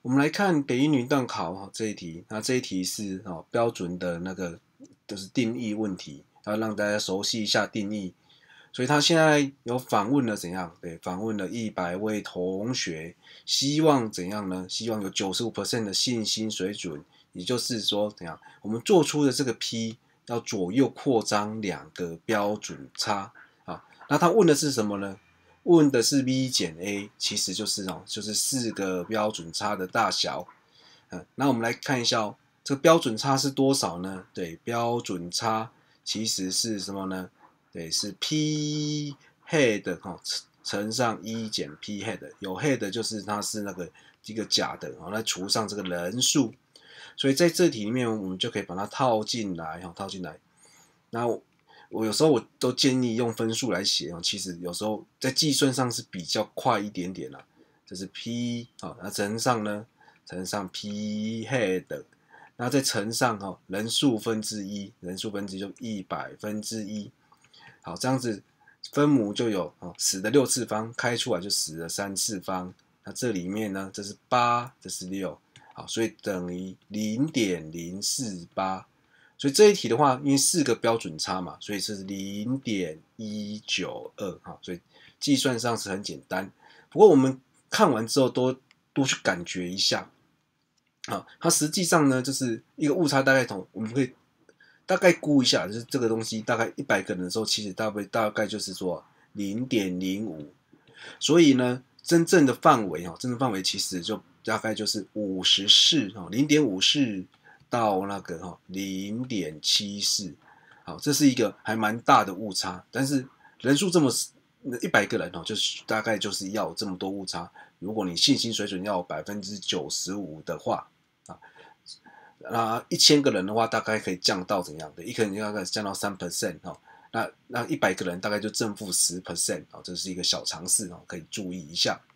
我们来看北一女段考这一题，那这一题是标准的那个就是定义问题，要让大家熟悉一下定义。所以他现在有访问了怎样？对，访问了100位同学，希望怎样呢？希望有95% 的信心水准，也就是说怎样？我们做出的这个 P 要左右扩张2个标准差啊。那他问的是什么呢？问的是 V 减 A， 其实就是4个标准差的大小。那我们来看一下这个标准差是多少呢？对，标准差其实是什么呢？对，是 P head 乘上1减 P head， 有 head 就是它是一个假的，来除上这个人数，所以在这题里面我们就可以把它套进来。那我有时候我都建议用分数来写，其实有时候在计算上是比较快一点点啦。这是 P 那乘上 P head， 那再乘上人数分之一，人数分之一就100%。好，这样子分母就有10的6次方，开出来就10的3次方。那这里面呢，这是8，这是6，好，所以等于 0.048。所以这一题的话，因为4个标准差嘛，所以是 0.192，所以计算上是很简单。不过我们看完之后多去感觉一下，它实际上呢就是一个误差大概我们可以大概估一下，就是这个东西大概100个人的时候，其实大概就是说 0.05， 所以呢，真正的范围其实就大概就是54 0.54到那个0.74，好，这是一个还蛮大的误差，但是人数这么100个人就是大概就是要有这么多误差，如果你信心水准要有95%的话那1000个人的话，大概可以降到怎样的？一个人大概降到3%那100个人大概就正负10%这是一个小常识可以注意一下。